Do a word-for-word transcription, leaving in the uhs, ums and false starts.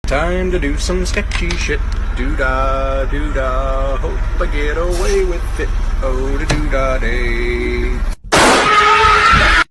Time to do some sketchy shit. Doo-dah, doo-dah, hope I get away with it. Oh, da doo-dah day.